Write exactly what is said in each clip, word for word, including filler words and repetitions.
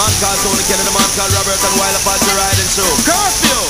Man called Tony Kenny, the man called Robert, and while Apache riding through. Curfew!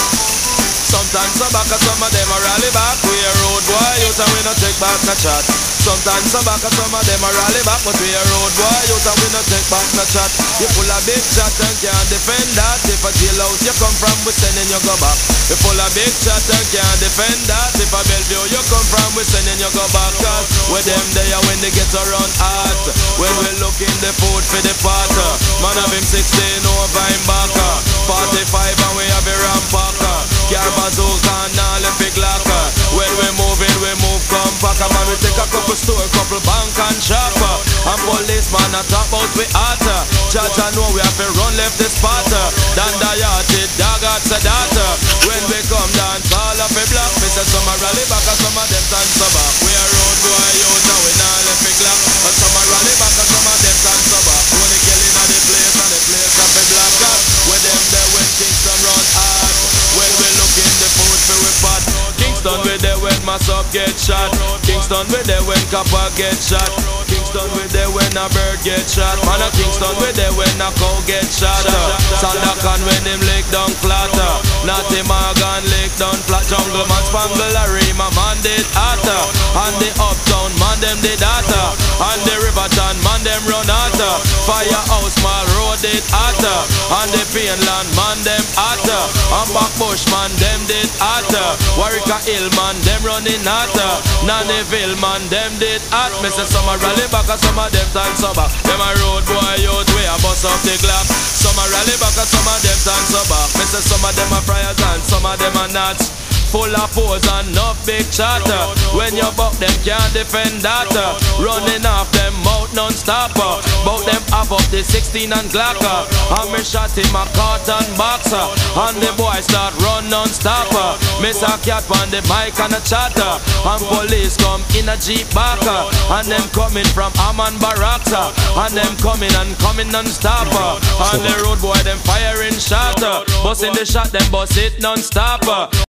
Sometimes some back and some of them a rally back. We a road boy youth and we no take back no chat. Sometimes some back and some of them a rally back, but we a road boy youth and we no take back no chat. You full of big chat and can't defend that. If a jailhouse you come from, we sending you go back. You full of big chat and can't defend that. If a Bellevue you come from, we sending you go back. Cause with them there when they get around hot, when we looking the food for the pot. Man have him sixteen over him back, forty-five and we have a rampacker. Car bazooka and all the big locker. When we moving, we move compact. And man we take a couple store, couple bank and shop. And policeman a talk about we hotter. Judge I know we have to run left the spot. Dan the yachted, dog at Sedata. When we come down, all up a block. We say some a rally back and some of them dance back. We a road boy out and we not left a clock. And some a rally back and some of them dance back. When they killing at the place and the place up a block. With them there when Kingston run hard. When we looking the food for we pot. Kingston we there when Macaw get shot. Kingston we there when copper get shot. Kingston we there when a bird get shot. Man a Kingston we there when a cow get shot. Sandakan when him lick down flat. Natty Morgan lick down flat. Jungle man spangle a Rima man did hotter. And the uptown man them did hotter. And the Riverton man them run hotter. Firehouse Mall road did hotter. And the Painland man them hotter. And Backbush man them did hotter. Warwick Hill man them running hotter. Nannyville man them did hot. Me say some a rally back and some of them dance back. Them a road boy youth we a bust off the clock. Some a rally back and some of them dance back. Me say some of them a friars and some of them a nuts. Full of pose and enough big chatter. When you buck them can't defend that. Running off them mouth non-stop. Bout them half up the sixteen and Glocker. And me shot him a cotton boxer. And the boy start run non-stop. Miss a cat on the mic and a chatter. And police come in a jeep backer. And them coming from Amman Barracks. And them coming and coming non-stop. And the road boy them firing shot. Busting the shot them bust it non-stop.